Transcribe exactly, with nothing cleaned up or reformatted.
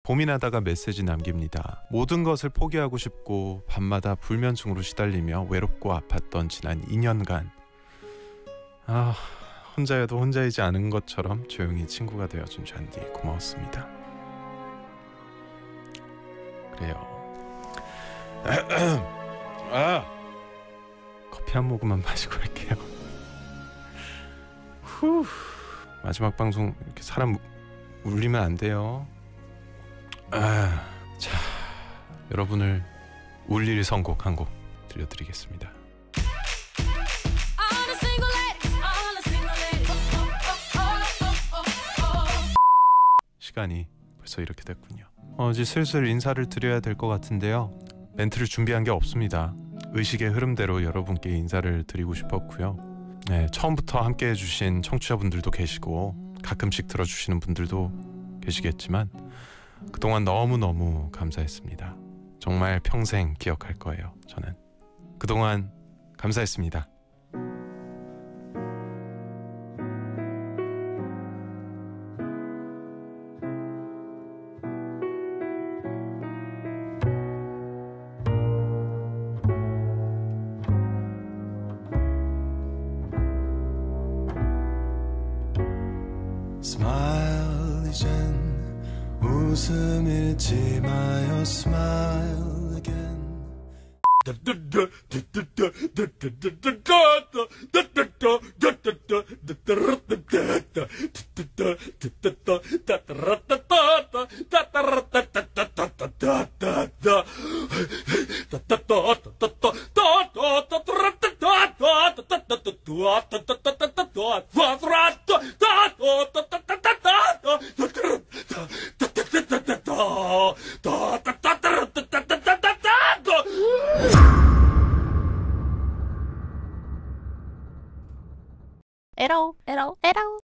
고민하다가 메시지 남깁니다. 모든 것을 포기하고 싶고 밤마다 불면증으로 시달리며 외롭고 아팠던 지난 이 년간 아 혼자여도 혼자이지 않은 것처럼 조용히 친구가 되어준 잔디 고마웠습니다. 그래요. 아, 커피 한 모금만 마시고 할게요. 후, 마지막 방송 이렇게 사람 울리면 안 돼요. 아, 자, 여러분을 울릴 선곡 한 곡 들려드리겠습니다. 시간이 벌써 이렇게 됐군요. 어, 이제 슬슬 인사를 드려야 될 것 같은데요. 멘트를 준비한 게 없습니다. 의식의 흐름대로 여러분께 인사를 드리고 싶었고요. 네, 처음부터 함께 해주신 청취자분들도 계시고 가끔씩 들어주시는 분들도 계시겠지만 그동안 너무너무 감사했습니다. 정말 평생 기억할 거예요. 저는 그동안 감사했습니다. Smile 이젠 웃음 잃지 마요 Smile again 에러 에러 에러